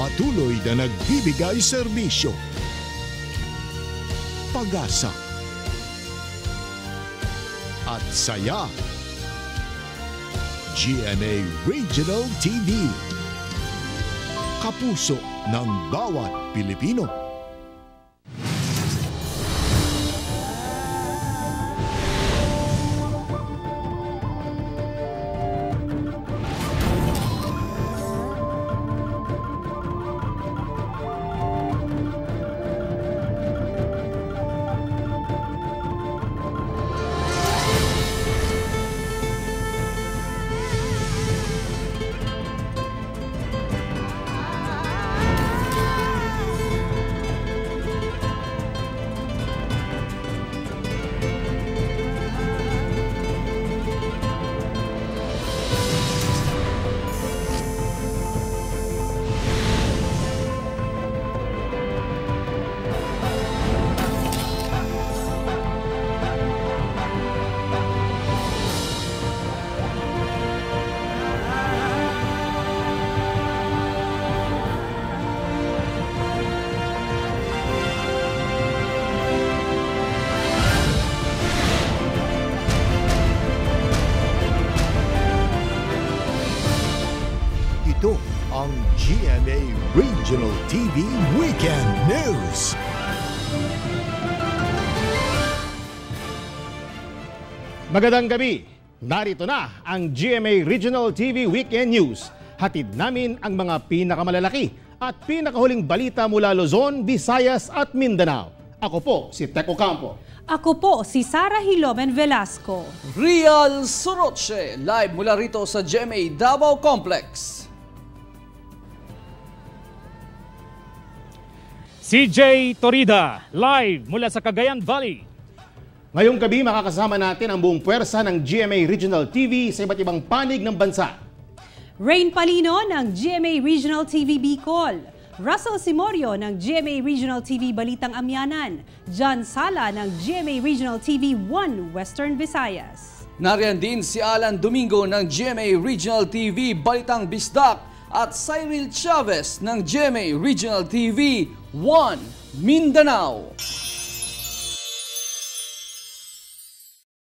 patuloy na nagbibigay serbisyo. Pag-asa at saya. GMA Regional TV. Kapuso ng bawat Pilipino. Ito ang GMA Regional TV Weekend News. Magandang gabi! Narito na ang GMA Regional TV Weekend News. Hatid namin ang mga pinakamalalaki at pinakahuling balita mula Luzon, Visayas at Mindanao. Ako po si Teco Campo. Ako po si Sara Hilomen Velasco. Real Soroche, live mula rito sa GMA Davao Complex. CJ Torida, live mula sa Cagayan Valley. Ngayong gabi makakasama natin ang buong puwersa ng GMA Regional TV sa iba't ibang panig ng bansa. Rain Palino ng GMA Regional TV Bicol. Russell Simorio ng GMA Regional TV Balitang Amyanan. John Sala ng GMA Regional TV 1 Western Visayas. Nariyan din si Alan Domingo ng GMA Regional TV Balitang Bisdak at Cyril Chavez ng GMA Regional TV 1 Mindanao.